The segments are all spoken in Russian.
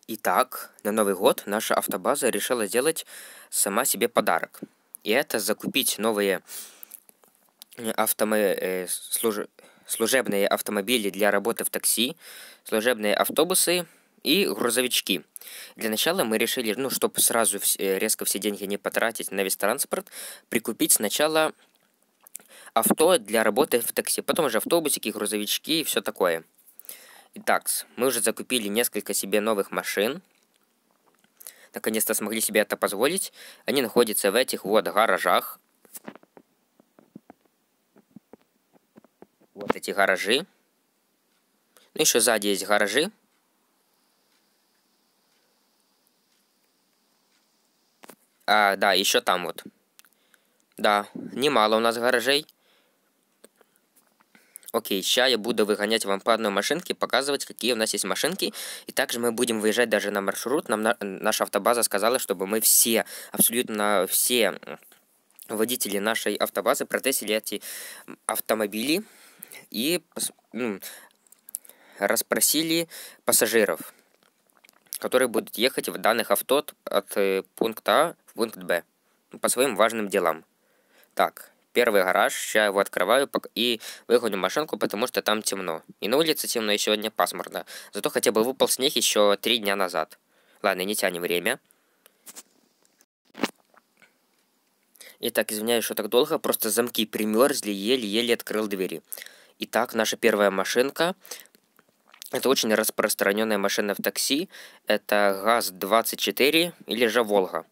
Итак, на Новый год наша автобаза решила сделать сама себе подарок. И это закупить новые служебные автомобили для работы в такси, служебные автобусы и грузовички. Для начала мы решили, чтобы сразу резко все деньги не потратить на весь транспорт, прикупить сначала авто для работы в такси, потом уже автобусики, грузовички и все такое. Итак, мы уже закупили несколько себе новых машин. Наконец-то смогли себе это позволить. Они находятся в этих вот гаражах. Вот эти гаражи. Ну, еще сзади есть гаражи. Да, еще там вот. Да, немало у нас гаражей. Окей, сейчас я буду выгонять вам по одной машинке, показывать, какие у нас есть машинки. И также мы будем выезжать даже на маршрут. Наша автобаза сказала, чтобы мы абсолютно все водители нашей автобазы протестили эти автомобили и расспросили пассажиров, которые будут ехать в данных авто от пункта А в пункт Б по своим важным делам. Так, первый гараж, сейчас его открываю и выгоню машинку, потому что там темно. И на улице темно, и сегодня пасмурно. Зато хотя бы выпал снег еще 3 дня назад. Ладно, не тянем время. Итак, извиняюсь, что так долго, просто замки примерзли, еле-еле открыл двери. Итак, наша первая машинка. Это очень распространенная машина в такси. Это ГАЗ-24 или же Волга.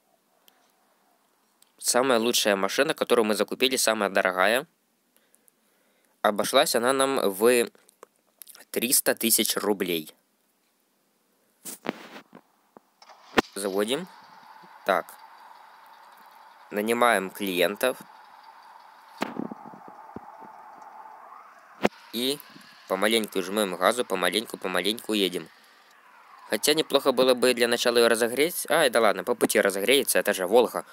Самая лучшая машина, которую мы закупили, самая дорогая. Обошлась она нам в 300 тысяч рублей. Заводим. Так. Нанимаем клиентов. И помаленьку жмем газу, помаленьку едем. Хотя неплохо было бы для начала ее разогреть. Да ладно, по пути разогреется, это же Волга.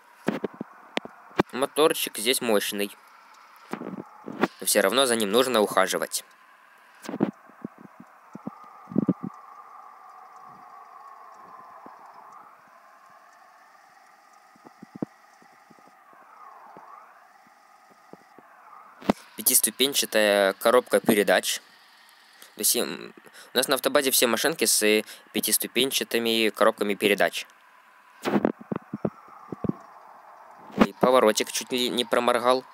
Моторчик здесь мощный. Но все равно за ним нужно ухаживать. Пятиступенчатая коробка передач. То есть у нас на автобазе все машинки с пятиступенчатыми коробками передач. И поворотик чуть ли не проморгал.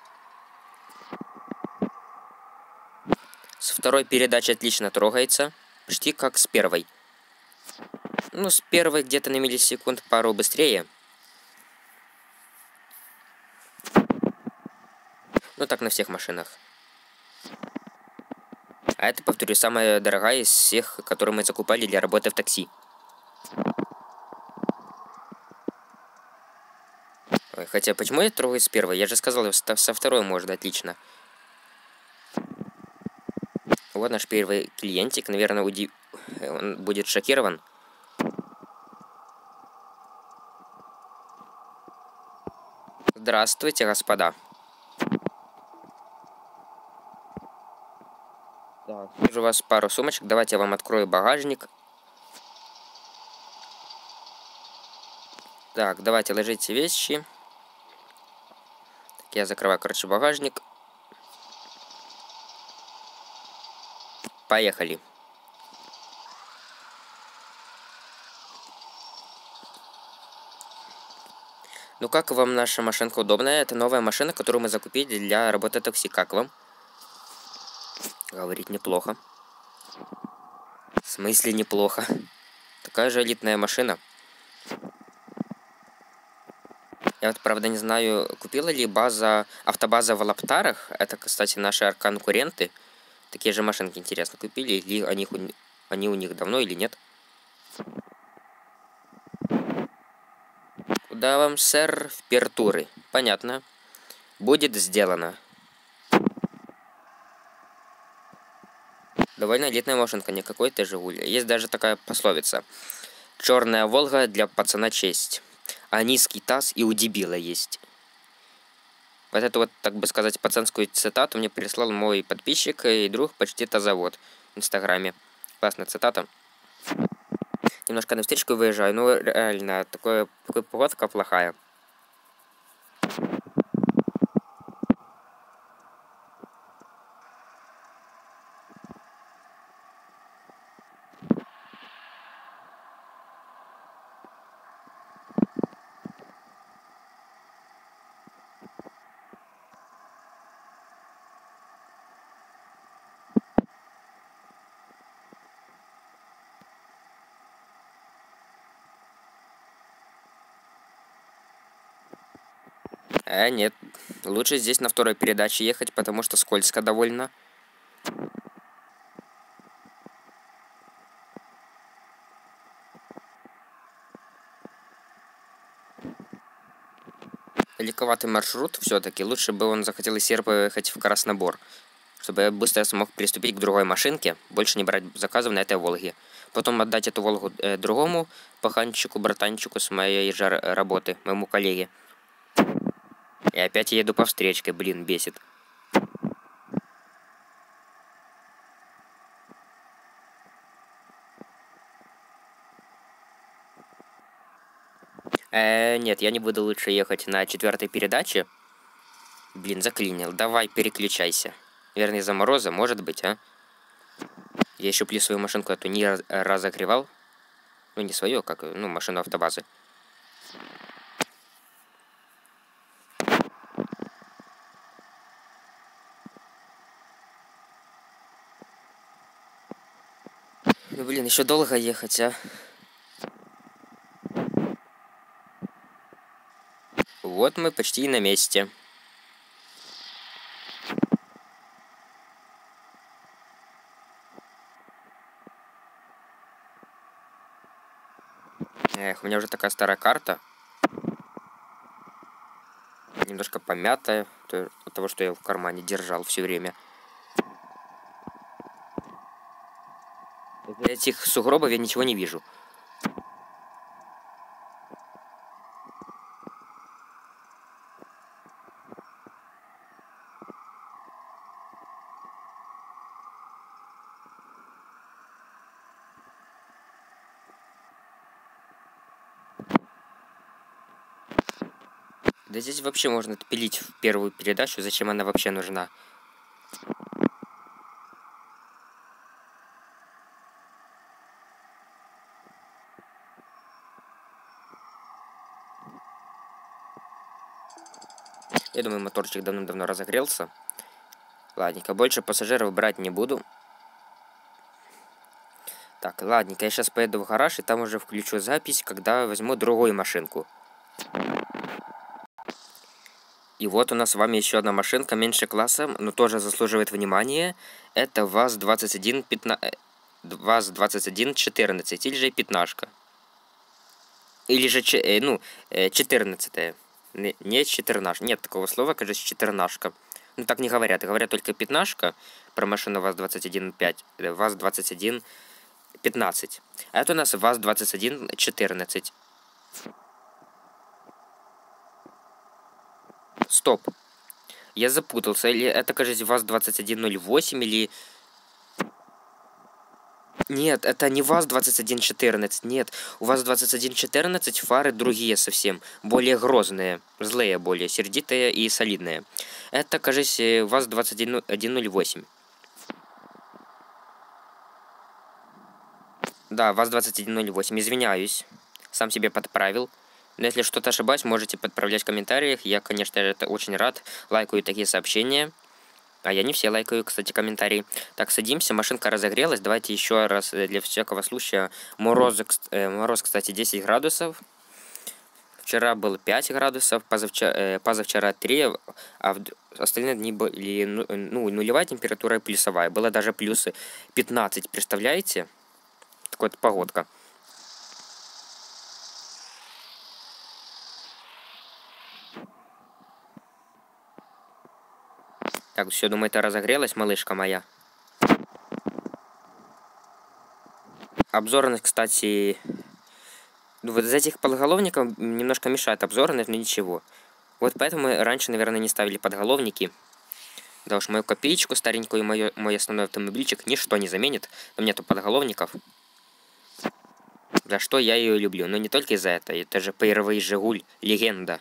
С второй передачи отлично трогается. Почти как с первой. С первой где-то на миллисекунд пару быстрее. Так на всех машинах. А это, повторюсь, самая дорогая из всех, которые мы закупали для работы в такси. Хотя, почему я трогаю с первой? Я же сказал, со второй можно отлично. Вот наш первый клиентик. Наверное, он будет шокирован. Здравствуйте, господа. Так, вижу у вас пару сумочек. Давайте я вам открою багажник. Так, давайте ложите вещи. Так, я закрываю, багажник. Поехали. Как вам наша машинка удобная? Это новая машина, которую мы закупили для работы такси. Как вам? Говорит, неплохо. В смысле неплохо? Такая же элитная машина. Я вот, правда, не знаю, купила ли автобаза в Лаптарах. Это, кстати, наши конкуренты. Такие же машинки, интересно, купили ли они у них давно или нет? Куда вам, сэр, в Пертуры? Понятно. Будет сделано. Довольно элитная машинка, не какой-то Жигуль. Есть даже такая пословица. Черная Волга для пацана честь. А низкий таз и у дебила есть. Вот эту вот, так бы сказать, пацанскую цитату мне прислал мой подписчик и друг почти тазавод в Инстаграме. Классная цитата. Немножко на встречку выезжаю. Ну, реально, такая погодка плохая. Нет. Лучше здесь на второй передаче ехать, потому что скользко довольно. Далековатый маршрут все-таки. Лучше бы он захотел из Серпа ехать в Краснобор, чтобы я быстро смог приступить к другой машинке, больше не брать заказов на этой Волге. Потом отдать эту Волгу другому паханчику, братанчику с моей же работы, моему коллеге. И опять я еду по встречке, блин, бесит. Нет, я не буду лучше ехать на 4-й передаче. Блин, заклинил. Давай, переключайся. Вернее, из-за мороза, может быть, а? Я еще плюс свою машинку эту не разогревал. Ну, не свою, как, ну, машину автобазы. Ну, блин, еще долго ехать, а? Вот мы почти на месте. Эх, у меня уже такая старая карта. Немножко помятая от того, что я в кармане держал все время. Из-за этих сугробов я ничего не вижу. Да здесь вообще можно отпилить в первую передачу, зачем она вообще нужна. Я думаю, моторчик давным-давно разогрелся. Ладненько, больше пассажиров брать не буду. Так, ладненько, я сейчас поеду в гараж и там уже включу запись, когда возьму другую машинку. И вот у нас с вами еще одна машинка меньше класса, но тоже заслуживает внимания. Это ВАЗ-2114 или же пятнашка. Или же, 14-е. Не 14. Нет такого слова, кажется, 14. Ну, так не говорят. Говорят только пятнашка про машину ВАЗ-21.5, ВАЗ-21.15. А это у нас ВАЗ-21.14. Стоп. Я запутался. Или это, кажется, ВАЗ-2108 или... Нет, это не ВАЗ-2114. Нет, у ВАЗ-2114 фары другие совсем. Более грозные, злые более, сердитые и солидные. Это, кажется, ВАЗ-2108. Да, ВАЗ-2108. Извиняюсь. Сам себе подправил. Но если что-то ошибаюсь, можете подправлять в комментариях. Я, конечно, это очень рад. Лайкаю такие сообщения. А я не все лайкаю, кстати, комментарии. Так, садимся, машинка разогрелась. Давайте еще раз для всякого случая. Мороз, кстати, 10 градусов. Вчера было 5 градусов, позавчера 3, а в остальные дни были нулевая температура и плюсовая. Было даже плюсы 15, представляете? Такая вот погодка. Так, все, думаю, это разогрелась, малышка моя. Обзорность, кстати... Ну, вот из этих подголовников немножко мешает обзорность, но ничего. Вот поэтому мы раньше, наверное, не ставили подголовники. Да уж, мою копеечку старенькую и мой основной автомобильчик ничто не заменит. Там нету подголовников. За что я ее люблю. Но не только из-за этого. Это же первый Жигуль. Легенда.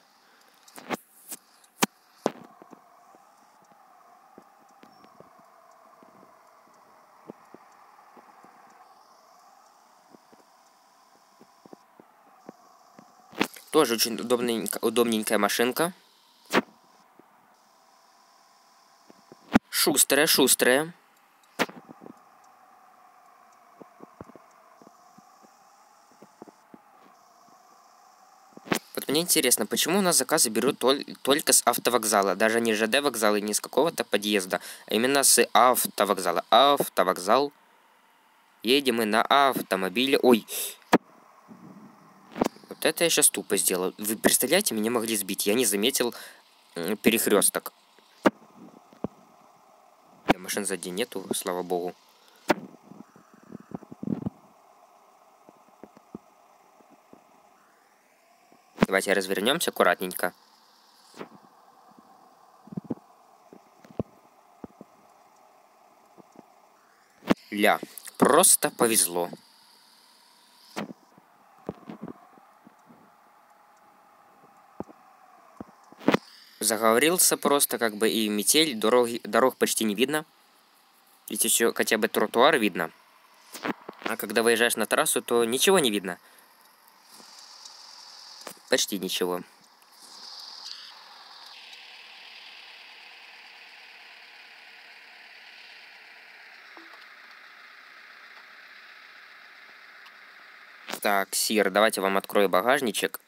Тоже очень удобненькая машинка. Шустрая, шустрая. Вот мне интересно, почему у нас заказы берут только с автовокзала? Даже не ЖД вокзала и не с какого-то подъезда, а именно с автовокзала. Автовокзал. Едем мы на автомобиле. Ой. Вот это я сейчас тупо сделал. Вы представляете, меня могли сбить. Я не заметил перехресток. Машин сзади нету, слава богу. Давайте развернемся аккуратненько. Ля, просто повезло. Заговорился просто, как бы, и метель, дорог почти не видно. Ведь еще хотя бы тротуар видно. А когда выезжаешь на трассу, то ничего не видно. Почти ничего. Так, Сир, давайте вам открою багажничек.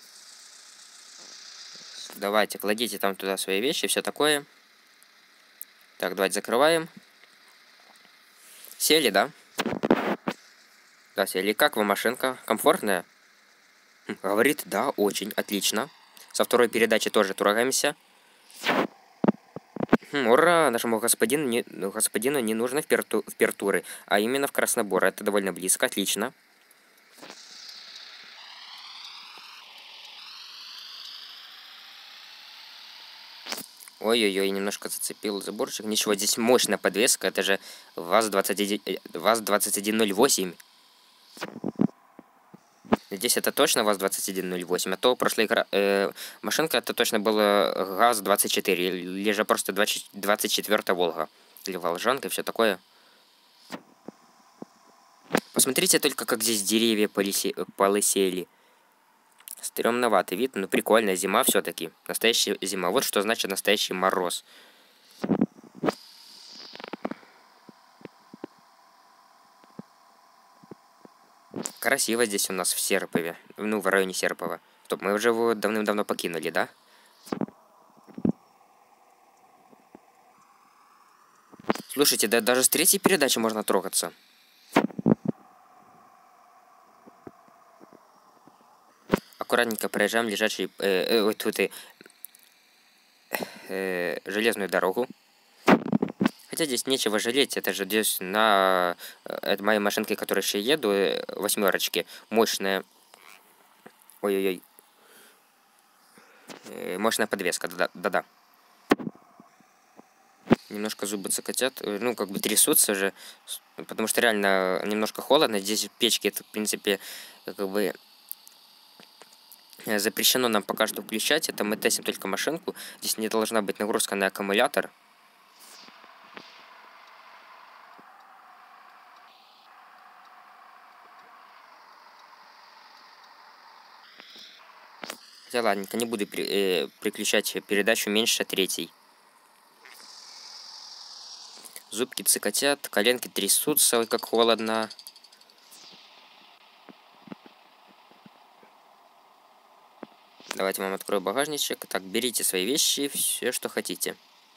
Давайте, кладите там туда свои вещи, все такое. Так, давайте закрываем. Сели, да? Да, сели. Как вам машинка? Комфортная? Говорит, да, очень, отлично. Со второй передачи тоже трогаемся. Ура! Нашему господину не нужно в Пертуры, а именно в Краснобор. Это довольно близко, отлично. Ой-ой-ой, немножко зацепил заборчик. Ничего, здесь мощная подвеска. Это же ВАЗ-2108. Здесь это точно ВАЗ-2108, а то прошлая машинка это точно была ГАЗ-24, или же просто 24-я Волга. Или Волжанка, и все такое. Посмотрите только, как здесь деревья полысели. Стремноватый вид, но прикольная зима все-таки. Настоящая зима. Вот что значит настоящий мороз. Красиво здесь у нас в Серпове. Ну, в районе Серпова. Стоп, мы уже его давным-давно покинули, да? Слушайте, да даже с третьей передачи можно трогаться. Аккуратненько проезжаем лежачий железную дорогу. Хотя здесь нечего жалеть, это же здесь на моей машинке, которой еще еду, восьмерочки, мощная. Ой-ой-ой. Мощная подвеска, да-да. Немножко зубы цокотят, ну, как бы трясутся же, потому что реально немножко холодно. Здесь печки, это, в принципе, как бы запрещено нам пока что включать. Это мы тестим только машинку. Здесь не должна быть нагрузка на аккумулятор. Хотя ладненько, не буду переключать передачу меньше третьей. Зубки цокотят, коленки трясутся, ой, как холодно. Давайте вам открою багажничек. Так, берите свои вещи, все, что хотите.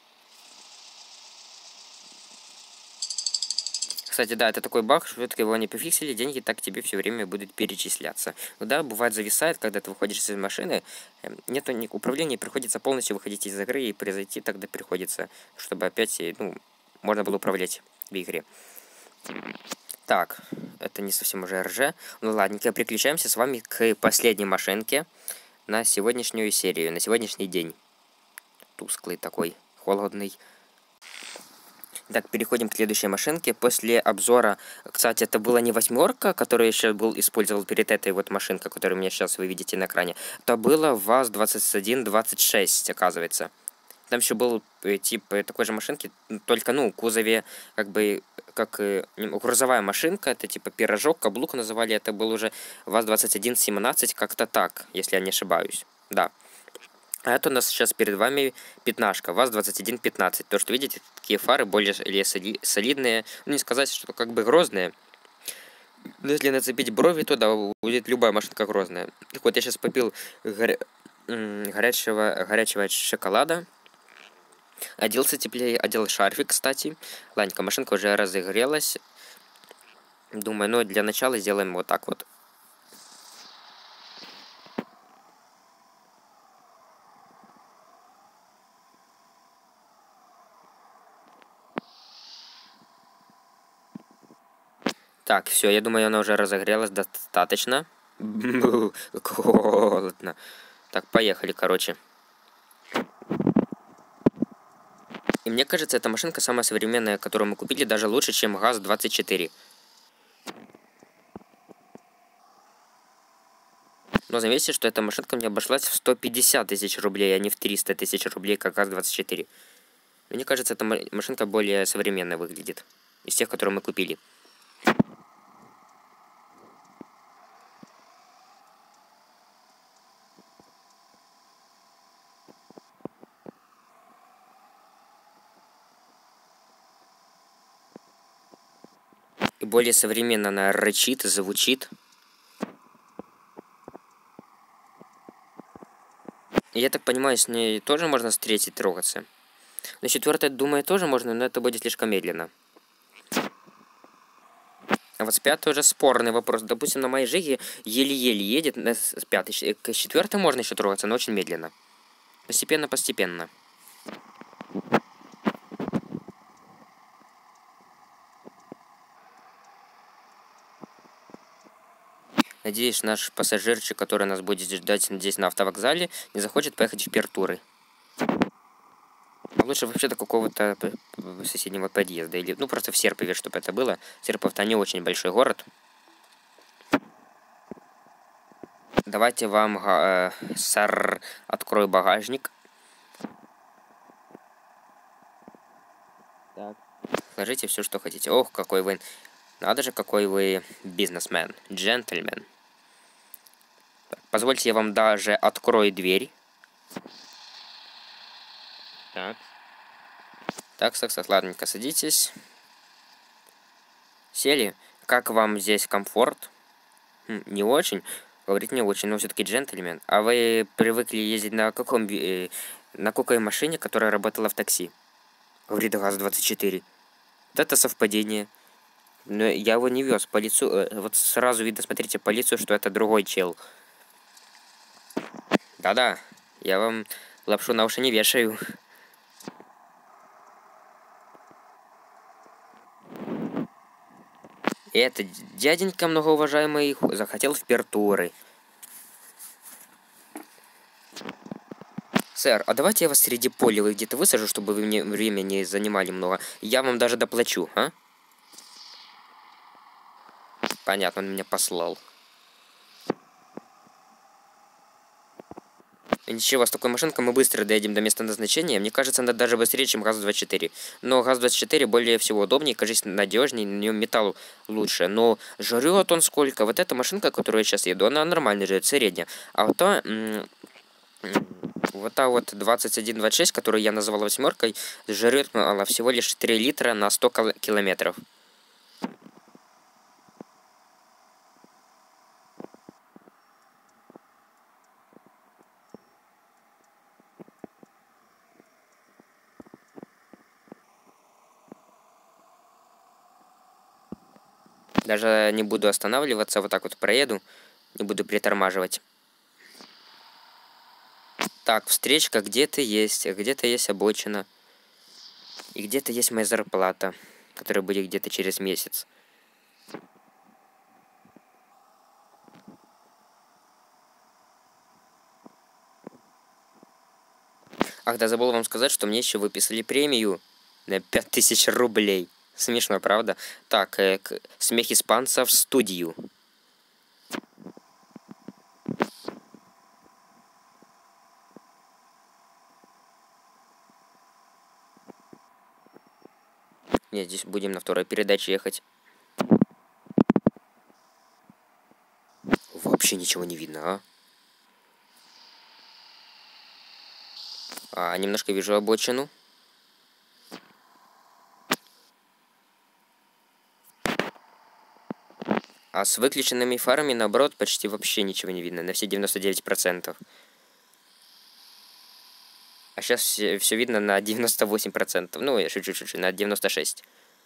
Кстати, да, это такой баг, что только его не пофиксили, деньги так тебе все время будут перечисляться. Ну да, бывает зависает, когда ты выходишь из машины, нету управления, приходится полностью выходить из игры, и произойти тогда приходится, чтобы опять, ну, можно было управлять в игре. Так, это не совсем уже РЖ. Ну ладненько, переключаемся с вами к последней машинке на сегодняшнюю серию, на сегодняшний день. Тусклый такой, холодный. Так, переходим к следующей машинке. После обзора, кстати, это была не восьмерка, которую я сейчас использовал перед этой вот машинкой, которую у меня сейчас вы видите на экране. Это было ВАЗ-2126, оказывается. Там еще был тип такой же машинки, только, ну, в кузове, как бы, как грузовая машинка, это типа пирожок, каблук называли, это был уже ВАЗ-2117, как-то так, если я не ошибаюсь. Да. А это у нас сейчас перед вами пятнашка, ВАЗ-2115. То, что видите, такие фары более или солидные, ну, не сказать, что как бы грозные. Но если нацепить брови, то да, будет любая машинка грозная. Так вот, я сейчас попил горячего шоколада. Оделся теплее, одел шарфик, кстати. Ладненько, машинка уже разогрелась. Думаю, ну, для начала сделаем вот так вот. Так, все, я думаю, она уже разогрелась достаточно. Холодно. Так, поехали, короче. И мне кажется, эта машинка самая современная, которую мы купили, даже лучше, чем ГАЗ-24. Но заметьте, что эта машинка мне обошлась в 150 тысяч рублей, а не в 300 тысяч рублей, как ГАЗ-24. Мне кажется, эта машинка более современная выглядит из тех, которые мы купили. И более современно она рычит и звучит. И я так понимаю, с ней тоже можно встретить, трогаться. На четвертой, думаю, тоже можно, но это будет слишком медленно. А вот с пятой уже спорный вопрос. Допустим, на моей Жиге еле-еле едет, с пятой. К четвертой можно еще трогаться, но очень медленно. Постепенно-постепенно. Надеюсь, наш пассажирчик, который нас будет ждать здесь на автовокзале, не захочет поехать в Пертуры. А лучше вообще до какого-то соседнего подъезда. Или, ну, просто в Серпове, чтобы это было. Серпов-то не очень большой город. Давайте вам, сэр, открою багажник. Так. Ложите все, что хотите. Ох, какой вы... Надо же, какой вы бизнесмен. Джентльмен. Позвольте, я вам даже открою дверь. Так. Так, ладненько, садитесь. Сели. Как вам здесь комфорт? Не очень. Говорит, не очень, но все-таки джентльмен. А вы привыкли ездить на какой машине, которая работала в такси? Говорит, ГАЗ-24. Вот это совпадение. Но я его не вез по лицу. Вот сразу видно, смотрите, по лицу, что это другой чел. Да-да, я вам лапшу на уши не вешаю. И этот дяденька, многоуважаемый, захотел в Пертуры. Сэр, а давайте я вас среди поля где-то высажу, чтобы вы мне время не занимали много. Я вам даже доплачу, а? Понятно, он меня послал. Ничего, с такой машинкой мы быстро доедем до места назначения. Мне кажется, она даже быстрее, чем ГАЗ-24. Но ГАЗ-24 более всего удобнее, кажется, надежнее, на нем металл лучше. Но жрет он сколько. Вот эта машинка, которую я сейчас еду, она нормально жрет, средняя. А вот та... Вот та вот 2126, которую я назвал восьмеркой, жрет она всего лишь 3 литра на 100 километров. Даже не буду останавливаться, вот так вот проеду, не буду притормаживать. Так, встречка где-то есть обочина. И где-то есть моя зарплата, которая будет где-то через месяц. Ах, да, забыл вам сказать, что мне еще выписали премию. На 5000 рублей. Смешно, правда? Так, смех испанца в студию. Нет, здесь будем на второй передаче ехать. Вообще ничего не видно, немножко вижу обочину. А с выключенными фарами, наоборот, почти вообще ничего не видно. На все 99%. А сейчас все видно на 98%. Ну, я шучу, на 96%.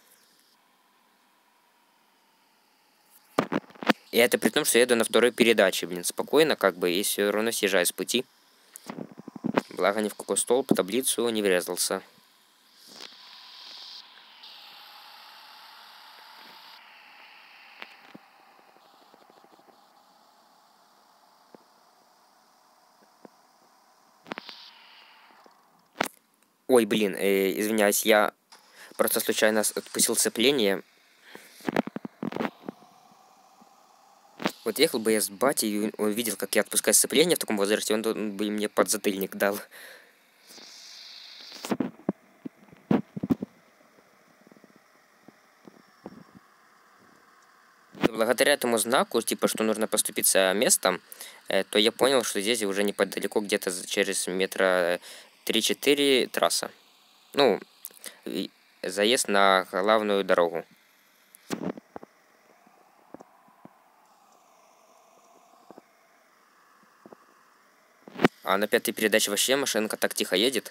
И это при том, что я еду на второй передаче, блин, спокойно, как бы, и все равно съезжаю с пути. Благо ни в какой столб, таблицу не врезался. Ой, блин, извиняюсь, я просто случайно отпустил сцепление. Вот ехал бы я с батей, и он видел, как я отпускаю сцепление в таком возрасте, он бы мне подзатыльник дал. Благодаря этому знаку, типа, что нужно поступиться местом, то я понял, что здесь уже неподалеку, где-то через метра 3-4 трасса. Ну, заезд на главную дорогу. А на пятой передаче вообще машинка так тихо едет.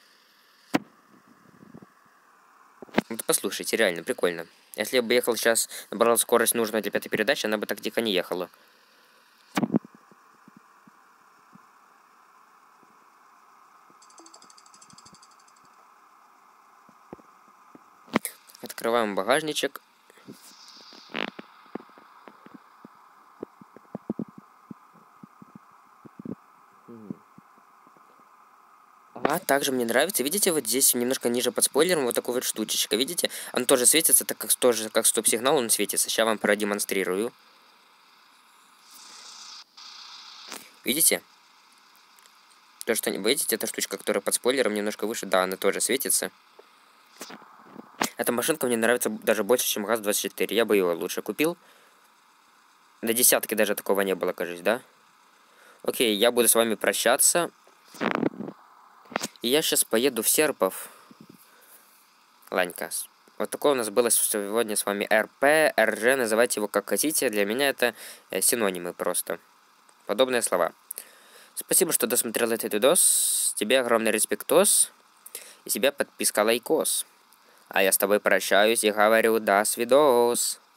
Вот послушайте, реально прикольно. Если я бы ехал сейчас, набрал скорость нужную для пятой передачи, она бы так тихо не ехала. Открываем багажничек. А также мне нравится, видите, вот здесь немножко ниже под спойлером вот такой вот штучечка, видите? Он тоже светится, так как тоже как стоп-сигнал он светится. Сейчас вам продемонстрирую. Видите? То, что не видите, эта штучка, которая под спойлером немножко выше, да, она тоже светится. Эта машинка мне нравится даже больше, чем ГАЗ-24. Я бы его лучше купил. До десятки даже такого не было, кажется, да? Окей, я буду с вами прощаться. И я сейчас поеду в Серпов. Ланька. Вот такое у нас было сегодня с вами РП, РЖ, называйте его как хотите. Для меня это синонимы просто. Подобные слова. Спасибо, что досмотрел этот видос. Тебе огромный респектос. И тебе подписка лайкос. А я с тобой прощаюсь и говорю до свидос.